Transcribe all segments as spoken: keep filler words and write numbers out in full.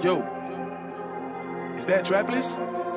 Yo, is that Trapless?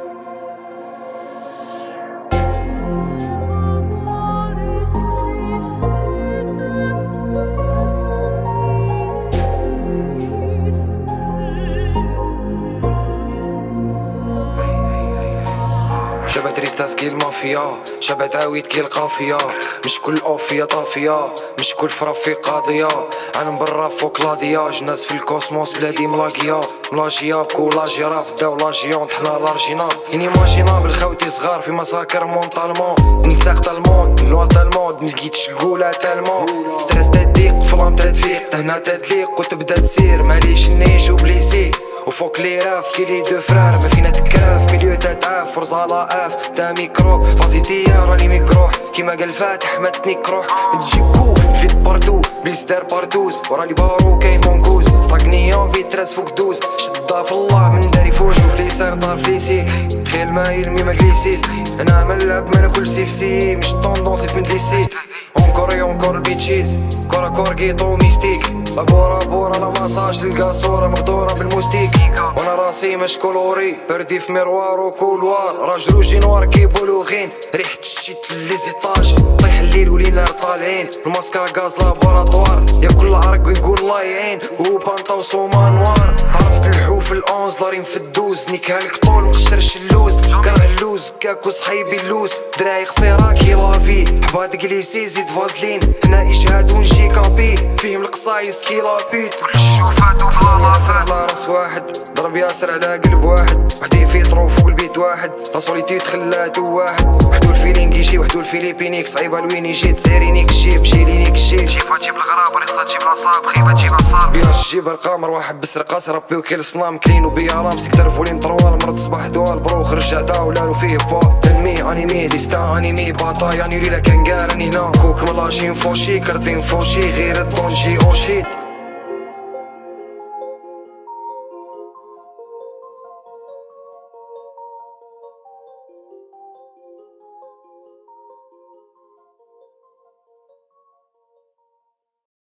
شبت ريستاس كي المافيا، شبت عاويد كي القافية. مش كل اوفية طافية، مش كل فرافي قاضية. انا برا فوق لادياج، ناس في الكوسموس بلادي ملاقية. ملاجيا بكولاجيا رافدا ولاجيون حنا لارجينا. اني ماجينابل خوتي صغار في مساكر مونطالمون. نساق تالمون نوار تالمون، ملقيتش القولة تالمون. ستريس تضيق فلام تدفيق، تهنا تدليق وتبدا تسير. ماليش نعيش وبليسي وفوق لي راف كي لي دو فرار. ما فينا تكراف مليو تتعاف فرصة لاف تا ميكرو فازي تيا راني ميكروح. كيما قال فاتح ما تنيكروح تجيكو الفيت بارتو بليس دار بارتوز. ورالي بارو كاين مونكوز ستاكنيون فيتراس فوق دوز. شدا في الله من داري فوج وفي ليسان طار في ليسي. خيل ما يلمي ما جليسيت انا ملعب ما ناكل سيف سي. مش طوندونس من ليسيت اونكور اونكور البيتشيز. كورا كوركيطو ميستيك لابورا بورا لا ماساج تلقى صورة مغدورة بالموستيك. وانا راسي مش كولوري بردي في ميروار وكولوار. راجل روجي نوار كيبولوغين ريحة الشيت في ليزيطاج. طيح الليل ولينا طالعين الماسكا غاز لابوراتوار. يا كل عرق ويقول الله يعين وبانطا وصوما نوار. عرفت الحوف الأونز دارين في الدوز. نيكها الكطول مقشرش اللوز. كره اللوز كاكو صحيبي اللوز. دراعي قصيرة كي لافي حباد كليسي زيد فازلين. هنا إجهاد ونجي كابي فيهم القصايص كي لابيت. كل الشوفات وفلا لافات على راس واحد ضرب ياسر على قلب واحد. وحدي فيطرو فوق البيت واحد لا سوليتيود خلاتو واحد. وحدو الفيلينغ يجي وحدو الفيليبينيك صعيبة لوين يجي تسيرينيك الجيب جيلينيك الجيب. جيفا تجيب الغراب ريصة تجيب لاصاب خيبة تجيب عصار. بياش تجيب القمر واحد بسرق قاس ربي وكيل صنام كلين وبيا رام سيكتر فوليم طروال. مرض صباح دوال برو خرج عدا ولالو فيه با. تنمي انيمي ليستا انيمي باطا يعني ليلة كان قارني هنا. خوك ملاشين فوشي كردين فوشي غير الطونجي اوشيت.